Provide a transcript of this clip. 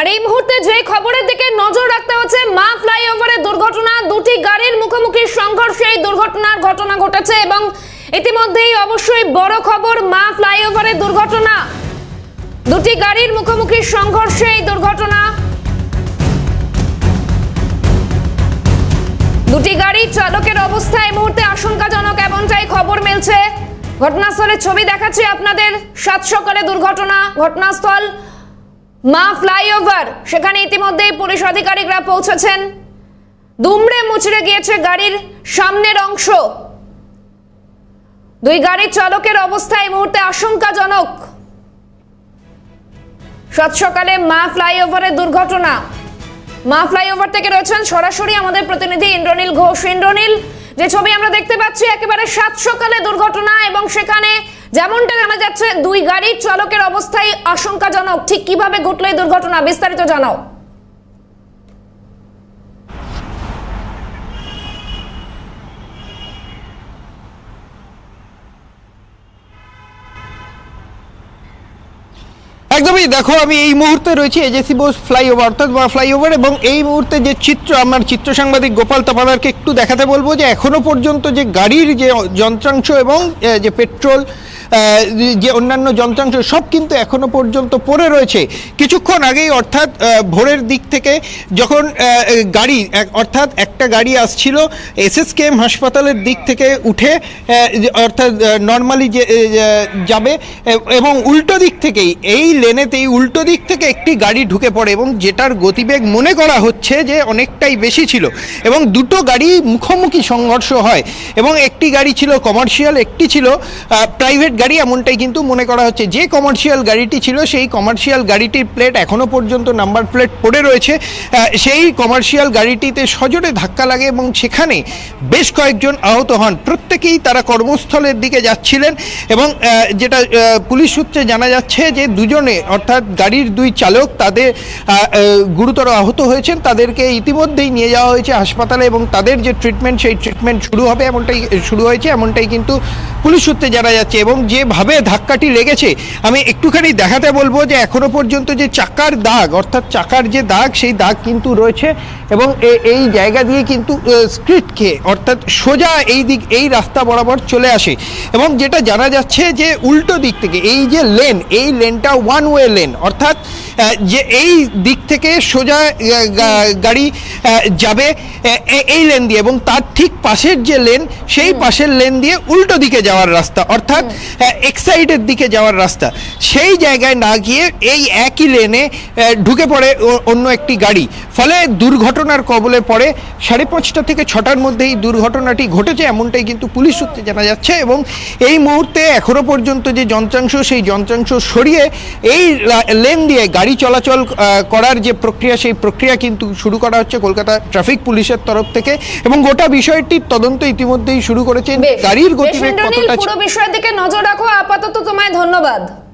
আর এই মুহূর্তে যে খবরের দিকে নজর রাখতে হচ্ছে, মা ফ্লাইওভারে দুর্ঘটনা, দুটি গাড়ির মুখোমুখি সংঘর্ষে এই দুর্ঘটনার ঘটনা ঘটেছে এবং ইতিমধ্যেই অবশ্যই বড় খবর, মা ফ্লাইওভারে দুর্ঘটনা, দুটি গাড়ির মুখোমুখি সংঘর্ষে এই দুর্ঘটনা। দুটি গাড়ির চালকের অবস্থা এই মুহূর্তে আশঙ্কাজনক, এমনটাই খবর মিলছে। ঘটনাস্থলের ছবি দেখাচ্ছি আপনাদের। সাত সকালে দুর্ঘটনা, ঘটনাস্থল মা ফ্লাইওভার, সেখানে ইতিমধ্যেই পুলিশ আধিকারিকরা পৌঁছেছেন। দুমড়ে মুচড়ে গিয়েছে গাড়ির সামনের অংশ। দুই গাড়ির চালকের অবস্থা এই মুহূর্তে আশঙ্কাজনক। সাত সকালে মা ফ্লাইওভারের দুর্ঘটনা। মা ফ্লাইওভার থেকে রয়েছেন সরাসরি আমাদের প্রতিনিধি ইন্দ্রনীল ঘোষ। ইন্দ্রনীল, যে ছবি আমরা দেখতে পাচ্ছি একেবারে সাত সকালে দুর্ঘটনা এবং সেখানে যেমনটা জানা যাচ্ছে দুই গাড়ির চালকের অবস্থায় আশঙ্কাজনক। ঠিক কিভাবে ঘটলো এই দুর্ঘটনা, বিস্তারিত জানাও। একদমই, দেখো আমি এই মুহূর্তে রয়েছি এজেসি বোস ফ্লাইওভার অর্থাৎ ফ্লাইওভার, এবং এই মুহূর্তে যে চিত্র আমার চিত্র সাংবাদিক গোপাল তপাদারকে একটু দেখাতে বলবো যে এখনো পর্যন্ত যে গাড়ির যে যন্ত্রাংশ এবং যে পেট্রোল যে অন্যান্য যন্ত্রাংশ সব কিন্তু এখনো পর্যন্ত পড়ে রয়েছে। কিছুক্ষণ আগেই অর্থাৎ ভোরের দিক থেকে যখন গাড়ি অর্থাৎ একটা গাড়ি আসছিল এসএসকেএম হাসপাতালের দিক থেকে উঠে অর্থাৎ নর্মালি যে যাবে এবং উল্টো দিক থেকেই এই লেনেতেই উল্টো দিক থেকে একটি গাড়ি ঢুকে পড়ে এবং যেটার গতিবেগ মনে করা হচ্ছে যে অনেকটাই বেশি ছিল এবং দুটো গাড়ি মুখোমুখি সংঘর্ষ হয় এবং একটি গাড়ি ছিল কমার্শিয়াল, একটি ছিল প্রাইভেট গাড়ি, এমনটাই কিন্তু মনে করা হচ্ছে। যে কমার্শিয়াল গাড়িটি ছিল সেই কমার্শিয়াল গাড়িটির প্লেট এখনো পর্যন্ত নাম্বার প্লেট পড়ে রয়েছে। সেই কমার্শিয়াল গাড়িটিতে সজোরে ধাক্কা লাগে এবং সেখানে বেশ কয়েকজন আহত হন। প্রত্যেকেই তারা কর্মস্থলের দিকে যাচ্ছিলেন এবং যেটা পুলিশ সূত্রে জানা যাচ্ছে যে দুজনে অর্থাৎ গাড়ির দুই চালক তাদের গুরুতর আহত হয়েছেন। তাদেরকে ইতিমধ্যেই নিয়ে যাওয়া হয়েছে হাসপাতালে এবং তাদের যে ট্রিটমেন্ট সেই ট্রিটমেন্ট শুরু হয়েছে এমনটাই কিন্তু পুলিশ সূত্রে জানা যাচ্ছে। এবং যেভাবে ধাক্কাটি লেগেছে আমি একটুখানি দেখাতে বলবো যে এখনো পর্যন্ত যে চাকার দাগ অর্থাৎ চাকার যে দাগ সেই দাগ কিন্তু রয়েছে এবং এই জায়গা দিয়ে কিন্তু স্ট্রিট খেয়ে অর্থাৎ সোজা এই রাস্তা বরাবর চলে আসে এবং যেটা জানা যাচ্ছে যে উল্টো দিক থেকে এই যে লেন, এই লেনটা ওয়ান ওয়ে লেন, অর্থাৎ যে এই দিক থেকে সোজা গাড়ি যাবে এই লেন দিয়ে এবং তার ঠিক পাশের যে লেন সেই পাশের লেন দিয়ে উল্টো দিকে যাওয়ার রাস্তা অর্থাৎ এক্সাইডের দিকে যাওয়ার রাস্তা, সেই জায়গায় না গিয়ে এই একই লেনে ঢুকে পড়ে অন্য একটি গাড়ি। ফলে দুর্ঘটনার কবলে পড়ে 5:30 থেকে 6টার মধ্যে এই দুর্ঘটনাটি ঘটেছে এমনটাই কিন্তু পুলিশ সূত্রে জানা যাচ্ছে। এবং এই মুহূর্তে এখনো পর্যন্ত যে যন্ত্রাংশ সেই যন্ত্রাংশ সরিয়ে এই লেন দিয়ে গাড়ি চলাচল করার যে প্রক্রিয়া সেই প্রক্রিয়া কিন্তু শুরু করা হচ্ছে কলকাতা ট্রাফিক পুলিশের তরফ থেকে এবং গোটা বিষয়টির তদন্ত ইতিমধ্যেই শুরু করেছেন। গাড়ির গতিবেগ কতটা, পুরো বিষয়ের দিকে নজর রাখো। আপাতত তোমায় ধন্যবাদ।